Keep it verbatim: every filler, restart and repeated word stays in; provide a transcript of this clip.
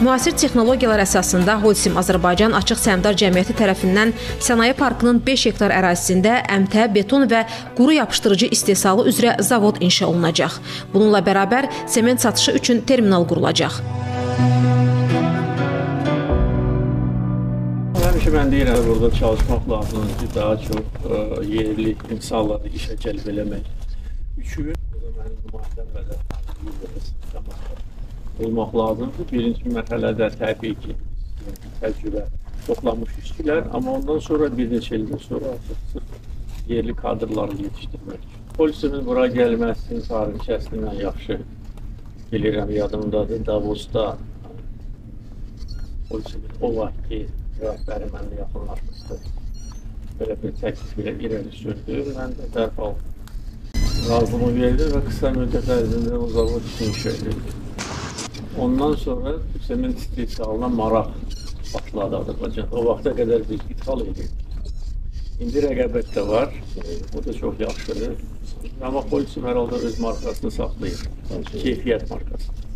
Müasir texnologiyalar əsasında Holcim Azərbaycan Açıq Səhmdar Cəmiyyəti tərəfindən sənaye parkının beş hektar ərazisində əmtə, beton və quru yapışdırıcı istehsalı üzrə zavod inşa olunacaq. Bununla bərabər sement satışı üçün terminal qurulacaq. Həmişə mən deyirəm, burada çalışmaq lazımdır ki, daha çox ə, yerli insanları işə cəlb eləmək üçün mənim nümayəndəm vəzifəsində olmaq lazımdır. Birinci mərhələdə təbii ki, təcrübə toplanmış işçilər, amma ondan sonra bir neçə ildən sonra artıq yerli kadrları yetişdirmək. Polisimin bura gəlməsinin tarixçəsini mən yaxşı bilirəm, yadımdadır. Davosda polisimin o vaxtki rəhbəri mənimlə yaxınlaşmışdı. Belə bir təklif ilə irəli sürdü. Mən də dərhal razılığımı verdim və qısa müddət ərzində o zavod inşa edildi. Ondan sonra sement istehsalına maraq başladı Azərbaycan. O vaxta qədər biz ithal edirdik. İndi rəqabət də var, o da çox yaxşıdır. Amma Holcim hər halda öz markasını saxlayır, keyfiyyət markası.